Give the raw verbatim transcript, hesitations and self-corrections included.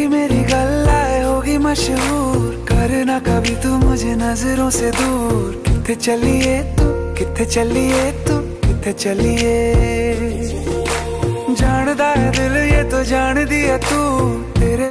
तेरी मेरी गल्लाए होगी मशहूर, करना कभी तू मुझे नजरों से दूर। किथे चलिए तू, किथे चलिए तू, किथे चलिए। जानदा है दिल ये तो जान दिया तू, तेरे